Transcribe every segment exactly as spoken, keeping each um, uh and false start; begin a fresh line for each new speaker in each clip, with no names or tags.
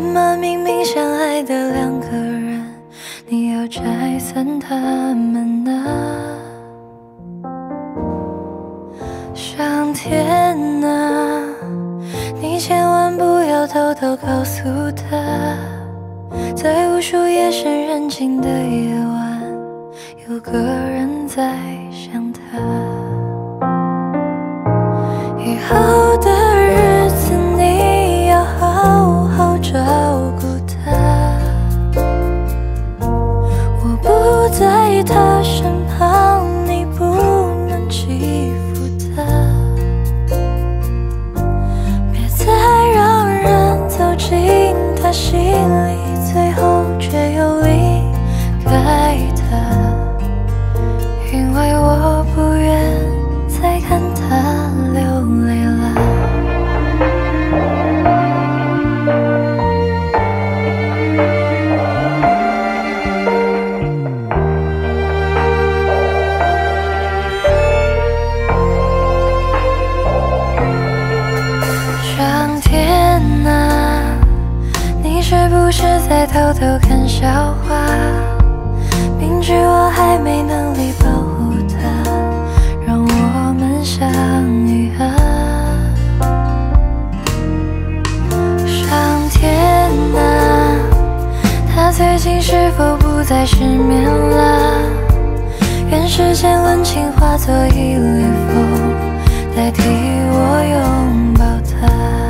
么明明相爱的两个人，你要拆散他们啊？上天啊，你千万不要偷偷告诉他，在无数夜深人静的夜晚，有个人在想他。以后的日子你要好好照顾他，我不在他身旁，你不能欺负他，别再让人走进他心里，最后却又离开他，因为我不愿再看他流泪了。上天啊，你是不是在偷偷看笑话？明知我还没能力保护他，让我们相遇啊！上天啊，他最近是否不再失眠了？愿世间温情化作一缕风，代替我拥抱他。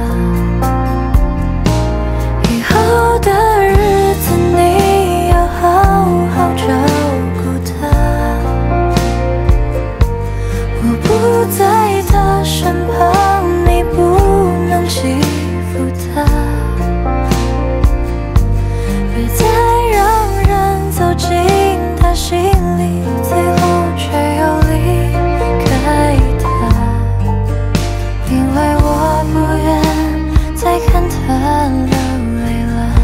以后的日子你要好好照顾他，我不在他身旁，你不能欺负他，别再让人走进他心里，最后却又离开他，因为我不愿再看他流泪了。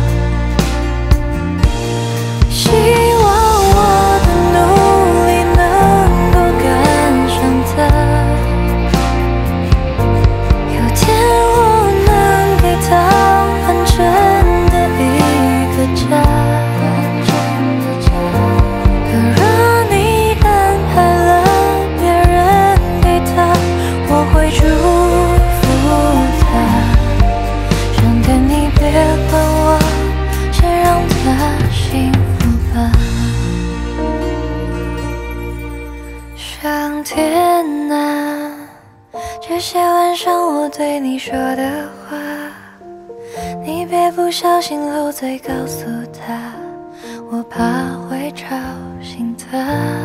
希望我的努力能够赶上他，有天我能给他完整的一个家。可若你安排了别人给他，我会祝福他。上天你别管我，先让他幸福吧。上天啊，这些晚上我对你说的话，你别不小心漏嘴告诉他，我怕会吵醒他。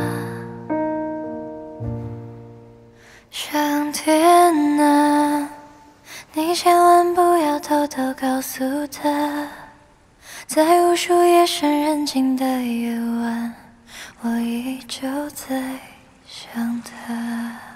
上天啊，你千万不要偷偷告诉他，在无数夜深人静的夜晚，我依旧在想他。